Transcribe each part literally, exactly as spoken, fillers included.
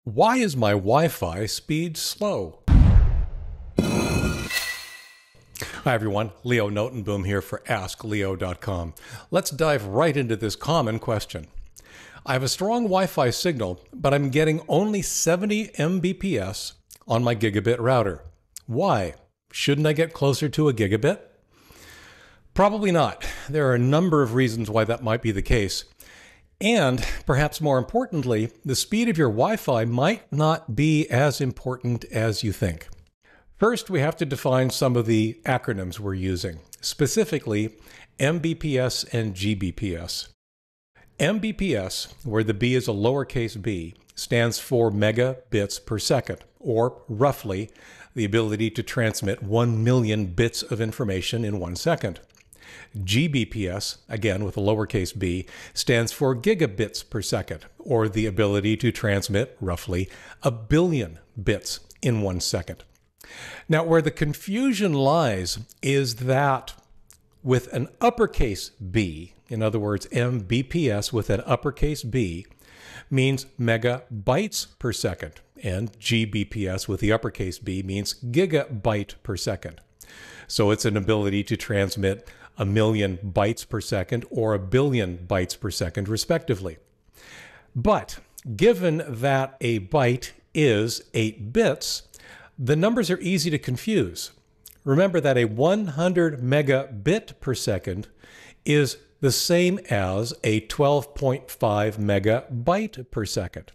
Why is my Wi-Fi speed slow? Hi everyone, Leo Notenboom here for ask leo dot com. Let's dive right into this common question. I have a strong Wi-Fi signal, but I'm getting only seventy M B P S on my gigabit router. Why? Shouldn't I get closer to a gigabit? Probably not. There are a number of reasons why that might be the case. And perhaps more importantly, the speed of your Wi-Fi might not be as important as you think. First, we have to define some of the acronyms we're using, specifically M B P S and G B P S. M B P S, where the B is a lowercase b, stands for megabits per second, or roughly the ability to transmit one million bits of information in one second. G B P S, again with a lowercase b, stands for gigabits per second, or the ability to transmit roughly a billion bits in one second. Now, where the confusion lies is that with an uppercase B, in other words, M B P S with an uppercase B, means megabytes per second, and G B P S with the uppercase B means gigabyte per second. So it's an ability to transmit a million bytes per second or a billion bytes per second, respectively. But given that a byte is eight bits, the numbers are easy to confuse. Remember that a one hundred megabit per second is the same as a twelve point five megabyte per second.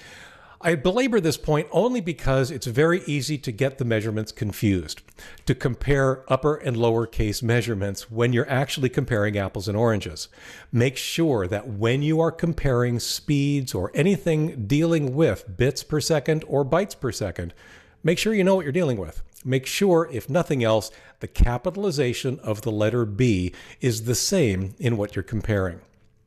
I belabor this point only because it's very easy to get the measurements confused, to compare upper and lower case measurements when you're actually comparing apples and oranges. Make sure that when you are comparing speeds or anything dealing with bits per second or bytes per second, make sure you know what you're dealing with. Make sure, if nothing else, the capitalization of the letter B is the same in what you're comparing.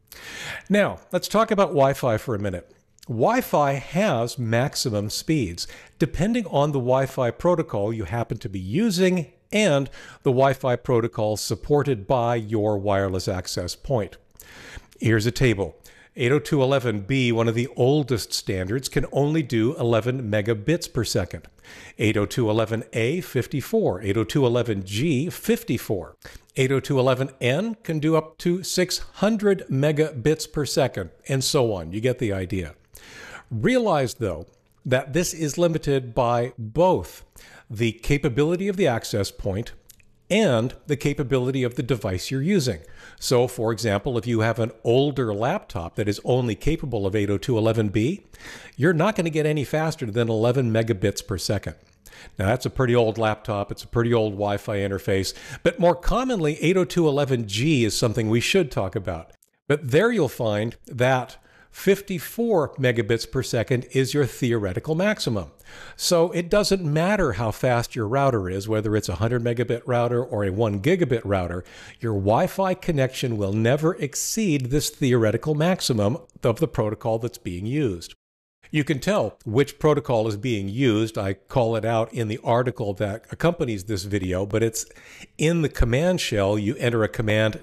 Now, let's talk about Wi-Fi for a minute. Wi-Fi has maximum speeds, depending on the Wi-Fi protocol you happen to be using and the Wi-Fi protocol supported by your wireless access point. Here's a table. eight oh two dot eleven b, one of the oldest standards, can only do eleven megabits per second. eight oh two dot eleven a, fifty-four. eight oh two dot eleven g, fifty-four. eight oh two dot eleven n can do up to six hundred megabits per second, and so on. You get the idea. Realize, though, that this is limited by both the capability of the access point and the capability of the device you're using. So, for example, if you have an older laptop that is only capable of eight oh two dot eleven b, you're not going to get any faster than eleven megabits per second. Now, that's a pretty old laptop. It's a pretty old Wi-Fi interface. But more commonly, eight oh two dot eleven g is something we should talk about. But there you'll find that fifty-four megabits per second is your theoretical maximum. So it doesn't matter how fast your router is, whether it's a one hundred megabit router or a one gigabit router, your Wi-Fi connection will never exceed this theoretical maximum of the protocol that's being used. You can tell which protocol is being used. I call it out in the article that accompanies this video, but it's in the command shell. You enter a command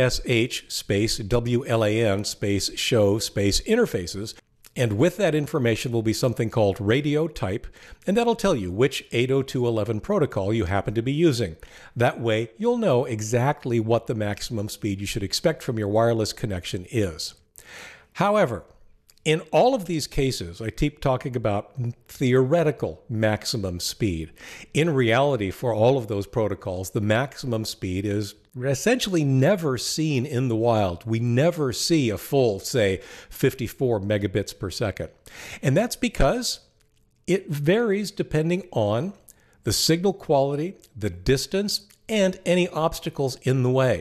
netsh space W L A N space show space interfaces, and with that information will be something called radio type, and that'll tell you which eight oh two dot eleven protocol you happen to be using. That way, you'll know exactly what the maximum speed you should expect from your wireless connection is. However, in all of these cases, I keep talking about theoretical maximum speed. In reality, for all of those protocols, the maximum speed is essentially never seen in the wild. We never see a full, say, fifty-four megabits per second. And that's because it varies depending on the signal quality, the distance, and any obstacles in the way.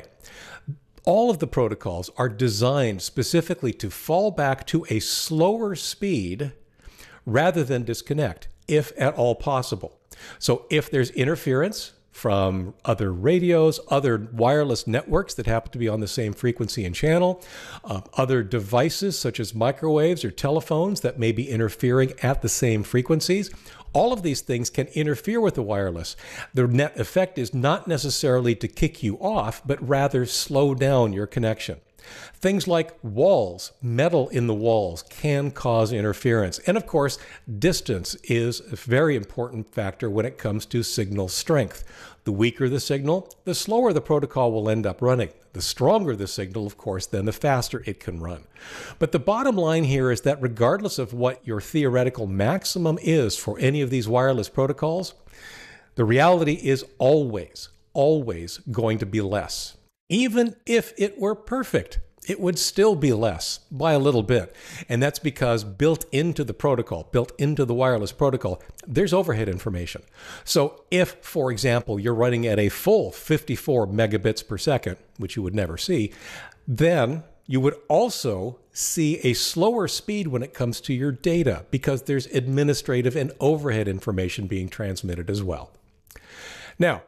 All of the protocols are designed specifically to fall back to a slower speed rather than disconnect, if at all possible. So if there's interference from other radios, other wireless networks that happen to be on the same frequency and channel, uh, other devices such as microwaves or telephones that may be interfering at the same frequencies, all of these things can interfere with the wireless. The net effect is not necessarily to kick you off, but rather slow down your connection. Things like walls, metal in the walls, can cause interference. And of course, distance is a very important factor when it comes to signal strength. The weaker the signal, the slower the protocol will end up running. The stronger the signal, of course, then the faster it can run. But the bottom line here is that regardless of what your theoretical maximum is for any of these wireless protocols, the reality is always, always going to be less. Even if it were perfect, it would still be less by a little bit. And that's because built into the protocol, built into the wireless protocol, there's overhead information. So if, for example, you're running at a full fifty-four megabits per second, which you would never see, then you would also see a slower speed when it comes to your data because there's administrative and overhead information being transmitted as well. Now,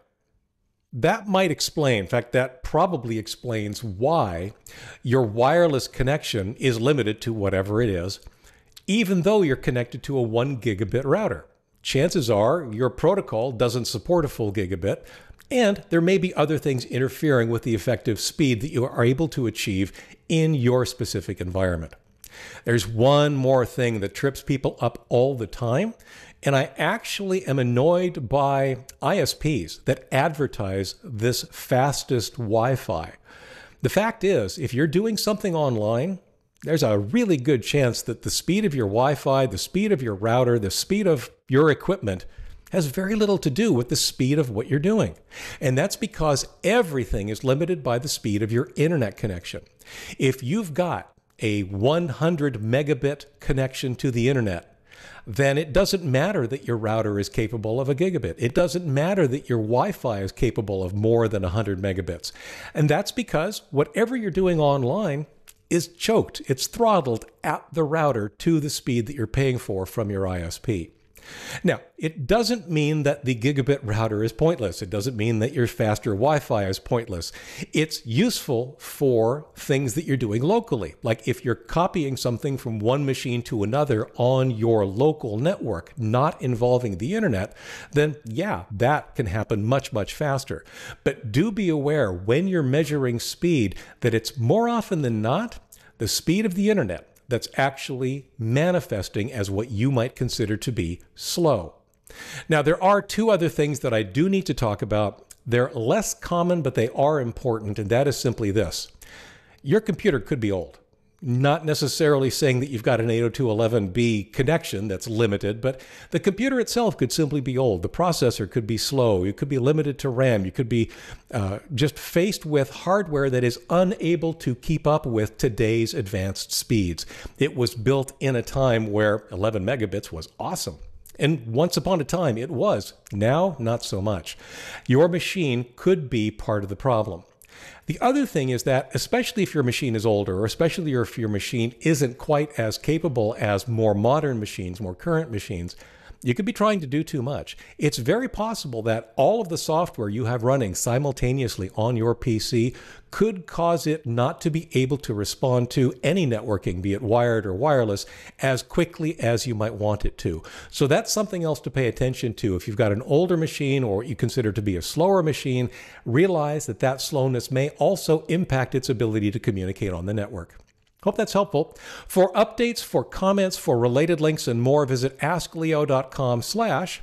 that might explain, in fact, that probably explains why your wireless connection is limited to whatever it is, even though you're connected to a one gigabit router. Chances are your protocol doesn't support a full gigabit, and there may be other things interfering with the effective speed that you are able to achieve in your specific environment. There's one more thing that trips people up all the time, and I actually am annoyed by I S Ps that advertise this fastest Wi-Fi. The fact is, if you're doing something online, there's a really good chance that the speed of your Wi-Fi, the speed of your router, the speed of your equipment has very little to do with the speed of what you're doing. And that's because everything is limited by the speed of your internet connection. If you've got a one hundred megabit connection to the internet, then it doesn't matter that your router is capable of a gigabit. It doesn't matter that your Wi-Fi is capable of more than one hundred megabits. And that's because whatever you're doing online is choked. It's throttled at the router to the speed that you're paying for from your I S P. Now, it doesn't mean that the gigabit router is pointless. It doesn't mean that your faster Wi-Fi is pointless. It's useful for things that you're doing locally. Like if you're copying something from one machine to another on your local network, not involving the internet, then yeah, that can happen much, much faster. But do be aware when you're measuring speed that it's more often than not the speed of the internet that's actually manifesting as what you might consider to be slow. Now, there are two other things that I do need to talk about. They're less common, but they are important, and that is simply this. Your computer could be old. Not necessarily saying that you've got an eight oh two dot eleven b connection that's limited, but the computer itself could simply be old. The processor could be slow. You could be limited to RAM. You could be uh, just faced with hardware that is unable to keep up with today's advanced speeds. It was built in a time where eleven megabits was awesome. And once upon a time, it was. Now, not so much. Your machine could be part of the problem. The other thing is that, especially if your machine is older, or especially if your machine isn't quite as capable as more modern machines, more current machines, you could be trying to do too much. It's very possible that all of the software you have running simultaneously on your P C could cause it not to be able to respond to any networking, be it wired or wireless, as quickly as you might want it to. So that's something else to pay attention to. If you've got an older machine or what you consider to be a slower machine, realize that that slowness may also impact its ability to communicate on the network. Hope that's helpful. For updates, for comments, for related links and more, visit askleo.com slash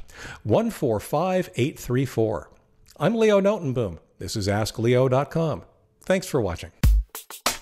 145834. I'm Leo Notenboom. This is ask leo dot com. Thanks for watching.